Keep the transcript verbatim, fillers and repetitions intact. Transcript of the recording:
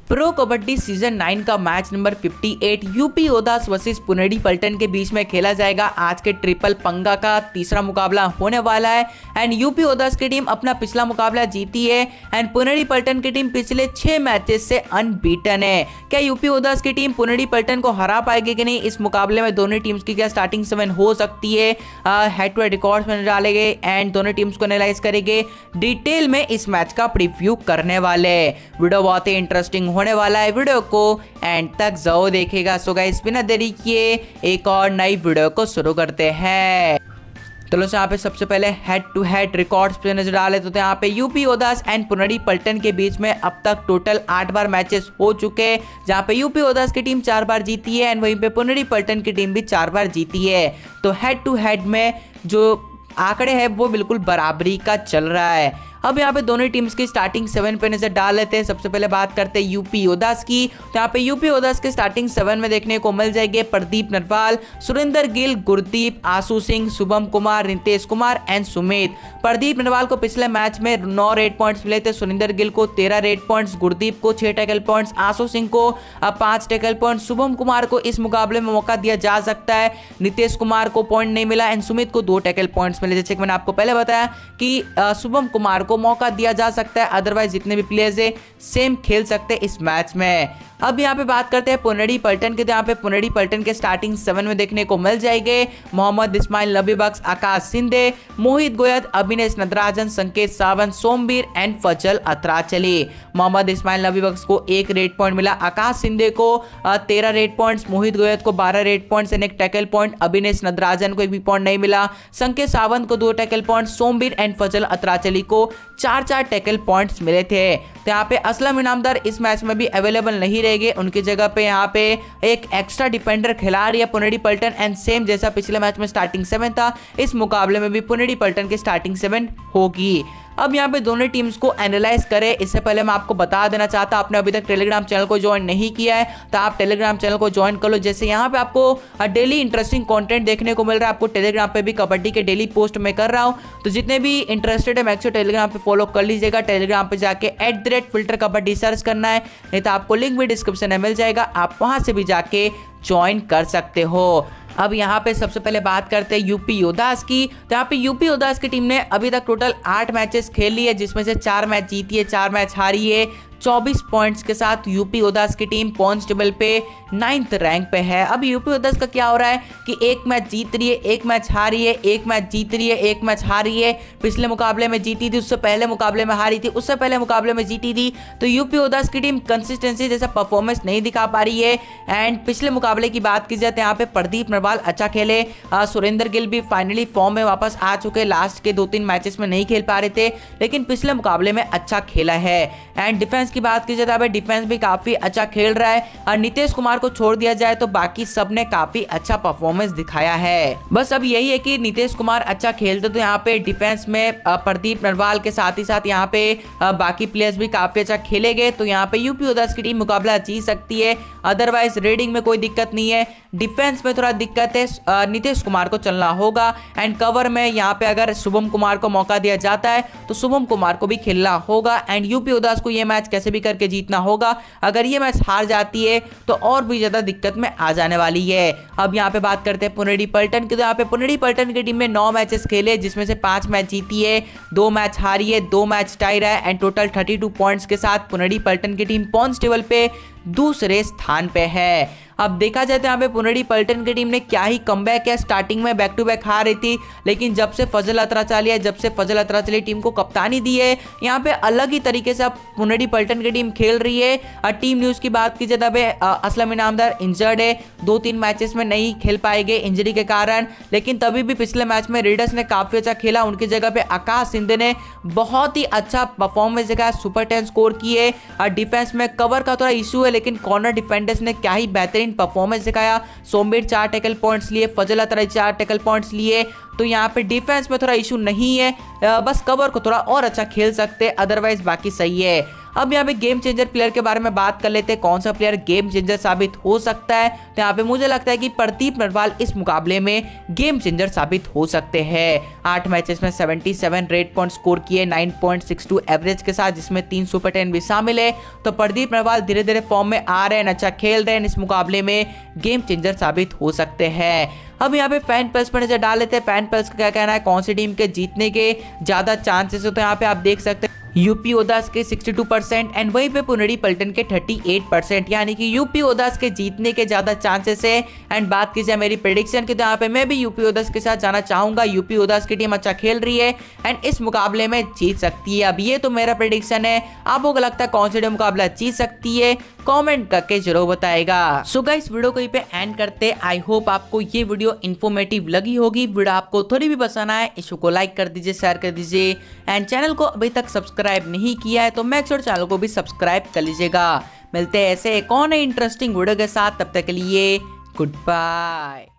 Pro kabaddi season nine का match number अट्ठावन UP Yoddhas versus Puneri Paltan के बीच में खेला जाएगा। आज के ट्रिपल पंगा का तीसरा मुकाबला होने वाला है एंड यूपी ओदास की टीम अपना पिछला मुकाबला जीती है एंड पुनेरी पल्टन की टीम पिछले छह मैचेस से अनबीटन है। क्या यूपी ओदास की टीम पुनेरी पल्टन को हरा पाएगी कि नहीं, इस मुकाबले में दोनों टीम्स की क्या स्टार्टिंग सेवन हो सकती है, हेड टू हेड रिकॉर्ड्स में डालेंगे एंड दोनों टीम्स को एनालाइज करेंगे, डिटेल में इस मैच का प्रीव्यू करने वाले। वीडियो बहुत ही इंटरेस्टिंग होने वाला है, वीडियो को एंड तक जरूर देखेगा। सो गाइस बिना देरी किए एक और नई वीडियो को शुरू करते हैं। चलो यहाँ पे सबसे पहले हेड टू हेड रिकॉर्ड्स पे नजर डाले तो यहाँ पे यूपी ओदास एंड पुनेरी पल्टन के बीच में अब तक टोटल आठ बार मैचेस हो चुके हैं, जहाँ पे यूपी ओदास की टीम चार बार जीती है एंड वहीं पे पुनेरी पल्टन की टीम भी चार बार जीती है। तो हेड टू हेड में जो आंकड़े हैं वो बिल्कुल बराबरी का चल रहा है। अब यहाँ पे दोनों टीम्स की स्टार्टिंग सेवन पे नजर डाल लेते हैं। सबसे पहले बात करते हैं यूपी ओदास की, तो यहाँ पे यूपी ओदास के स्टार्टिंग सेवन में देखने को मिल जाएंगे प्रदीप नरवाल, सुरेंद्र गिल, गुरदीप, आशु सिंह, शुभम कुमार, नितेश कुमार एंड सुमित। प्रदीप नरवाल को पिछले मैच में नौ रेड पॉइंट्स मिले थे, सुरेंद्र गिल को तेरह रेड पॉइंट्स, गुरदीप को छह टैकल पॉइंट्स, आशु सिंह को पांच टैकल पॉइंट्स, शुभम कुमार को इस मुकाबले में मौका दिया जा सकता है, नितेश कुमार को पॉइंट नहीं मिला एंड सुमित को दो टैकल पॉइंट्स मिले। जैसे कि मैंने आपको पहले बताया कि शुभम कुमार को मौका दिया जा सकता है, अदरवाइज जितने भी प्लेयर्स है सेम खेल सकते हैं इस मैच में। अब यहाँ पे बात करते हैं पुनेरी पल्टन के, तो यहाँ पे पुनेरी पल्टन के स्टार्टिंग सेवन में देखने को मिल जाएंगे मोहम्मद इस्माइल नबी बख्श, आकाश सिंधे, मोहित गोयत, अभिनेश नटराजन, संकेत सावंत, सोमवीर एंड फजल अत्राचली। मोहम्मद इस्माइल नबी बख्श को एक रेड पॉइंट मिला, आकाश सिंधे को तेरह रेड पॉइंट्स, मोहित गोयत को बारह रेड पॉइंट्स एंड एक टैकल पॉइंट, अभिनेश नटराजन को एक भी पॉइंट नहीं मिला, संकेत सावंत को दो tackle point, Somvir and Fazel Atrachali को चार चार टैकल पॉइंट्स मिले थे। तो यहाँ पे असलम इनामदार इस मैच में भी अवेलेबल नहीं रहेंगे, उनकी जगह पे यहाँ पे एक एक्स्ट्रा डिफेंडर खिला रही है पुनेरी पल्टन एंड सेम जैसा पिछले मैच में स्टार्टिंग सेवन था, इस मुकाबले में भी पुनेरी पल्टन की स्टार्टिंग सेवन होगी। अब यहाँ पे दोनों टीम्स को एनालाइज करें, इससे पहले मैं आपको बता देना चाहता, आपने अभी तक टेलीग्राम चैनल को ज्वाइन नहीं किया है तो आप टेलीग्राम चैनल को ज्वाइन कर लो। जैसे यहाँ पे आपको डेली इंटरेस्टिंग कंटेंट देखने को मिल रहा है, आपको टेलीग्राम पे भी कबड्डी के डेली पोस्ट में कर रहा हूँ, तो जितने भी इंटरेस्टेड है मैक्सिमम टेलीग्राम पे फॉलो कर लीजिएगा। टेलीग्राम पे जाके at the rate filter kabaddi search करना है, नहीं तो आपको लिंक भी डिस्क्रिप्शन में मिल जाएगा, आप वहां से भी जाके ज्वाइन कर सकते हो। अब यहाँ पे सबसे पहले बात करते हैं यूपी ओदास की, तो यहाँ पे यूपी ओदास की टीम ने अभी तक टोटल आठ मैचेस खेली है, जिसमें से चार मैच जीती है, चार मैच हारी है। चौबीस पॉइंट्स के साथ यूपी ओदास की टीम पॉइंट्स टेबल पे नाइन्थ रैंक पे है। अब यूपी ओदास का क्या हो रहा है कि एक मैच जीत रही है, एक मैच हारी है, एक मैच जीत रही है, एक मैच हारी है। पिछले मुकाबले में जीती थी, उससे पहले मुकाबले में हारी थी, उससे पहले मुकाबले में जीती थी। तो यूपी ओदास की टीम कंसिस्टेंसी जैसा परफॉर्मेंस नहीं दिखा पा रही है एंड पिछले मुकाबले की बात की जाए तो यहाँ पे प्रदीप नरवाल अच्छा खेले, सुरेंद्र गिल भी फाइनली फॉर्म में वापस आ चुके, लास्ट के दो तीन मैचेस में नहीं खेल पा रहे थे लेकिन पिछले मुकाबले में अच्छा खेला है। एंड डिफेंस की बात की जाए तो डिफेंस भी काफी अच्छा खेल रहा है और नितेश कुमार को छोड़ दिया जाए तो बाकी सब ने काफी अच्छा परफॉर्मेंस दिखाया है। बस अब यही है कि नितेश कुमार अच्छा खेलते तो यहाँ पे डिफेंस में प्रदीप नरवाल के साथ ही साथ यहाँ पे बाकी प्लेयर्स भी काफी अच्छा खेलेंगे, तो यहाँ पे यूपी ओदास की टीम मुकाबला जीत सकती है। अदरवाइज रेडिंग में कोई दिक्कत नहीं है, डिफेंस में थोड़ा दिक्कत है, नितेश कुमार को चलना होगा एंड कवर में यहाँ पे अगर शुभम कुमार को मौका दिया जाता है तो शुभम कुमार को भी खेलना होगा एंड यूपी ओदास को ये मैच कैसे भी करके जीतना होगा। अगर ये मैच हार जाती है तो और भी ज्यादा दिक्कत में आ जाने वाली है। अब यहाँ पे बात करते हैं पुनेरी पल्टन की, तो यहाँ पे पुनेरी पल्टन की टीम में नौ मैचेस खेले, जिसमें से पांच मैच जीती है, दो मैच हारी है, दो मैच टाई रहा है and total thirty two points के साथ पुनेरी पल्टन की टीम पॉइंट्स टेबल पे दूसरे स्थान पे है। अब देखा जाए तो यहाँ पे पुनेरी पल्टन की टीम ने क्या ही कमबैक किया, स्टार्टिंग में बैक टू बैक हार रही थी लेकिन जब से फजल अत्राचली है, जब से फजल अत्राचली टीम को कप्तानी दी है, यहाँ पे अलग ही तरीके से अब पुनेरी पल्टन की टीम खेल रही है। और टीम न्यूज की बात की जाए तो असलम इनामदार इंजर्ड है, दो तीन मैचेस में नहीं खेल पाएंगे इंजरी के कारण, लेकिन तभी भी पिछले मैच में रेडर्स ने काफी अच्छा खेला, उनकी जगह पे आकाश सिंधे ने बहुत ही अच्छा परफॉर्मेंस दिखाया, सुपर टेन स्कोर किए। और डिफेंस में कवर का थोड़ा इशू है लेकिन कॉर्नर डिफेंडर्स ने क्या ही बेहतरीन परफॉर्मेंस दिखाया, सोमवीर चार टैकल पॉइंट्स लिए, फजल अत्राचली चार टैकल पॉइंट्स लिए। तो यहाँ पे डिफेंस में थोड़ा इशू नहीं है, बस कवर को थोड़ा और अच्छा खेल सकते, अदरवाइज बाकी सही है। अब यहाँ पे गेम चेंजर प्लेयर के बारे में बात कर लेते हैं, कौन सा प्लेयर गेम चेंजर साबित हो सकता है। तो यहाँ पे मुझे लगता है कि प्रदीप नरवाल इस मुकाबले में गेम चेंजर साबित हो सकते हैं। आठ मैचेस में सतहत्तर रेड पॉइंट स्कोर किए नौ पॉइंट सिक्स टू एवरेज के साथ, जिसमें तीन सुपर टेन भी शामिल है। तो प्रदीप नरवाल धीरे धीरे फॉर्म में आ रहे हैं, अच्छा खेल रहे हैं, इस मुकाबले में गेम चेंजर साबित हो सकते हैं। अब यहाँ पे फैन पल्स पर नजर डाल लेते हैं, फैन पल्स का क्या कहना है, कौन सी टीम के जीतने के ज्यादा चांसेस होते हैं। यहाँ पे आप देख सकते हैं यूपी ओदास के बासठ परसेंट एंड वहीं पे पुनेरी पलटन के अड़तीस परसेंट, यानी कि यूपी ओदास के जीतने के ज्यादा चांसेस है। एंड बात की जाए मेरी प्रेडिक्शन की, तो यहाँ पे मैं भी यूपी ओदास के साथ जाना चाहूंगा। यूपी ओदास की टीम अच्छा खेल रही है एंड इस मुकाबले में जीत सकती है। अब ये तो मेरा प्रेडिक्शन है, आपको क्या लगता है कौन सी टीम मुकाबला जीत सकती है, कमेंट करके जरूर बताएगा। सो गाइस वीडियो को यहीं पे एंड करते, आई होप आपको ये वीडियो इन्फॉर्मेटिव लगी होगी। वीडियो आपको थोड़ी भी पसंद आए इस को लाइक कर दीजिए, शेयर कर दीजिए एंड चैनल को अभी तक सब्सक्राइब नहीं किया है तो मेक श्योर चैनल को भी सब्सक्राइब कर लीजिएगा। मिलते हैं ऐसे एक और इंटरेस्टिंग वीडियो के साथ, तब तक के लिए गुड बाय।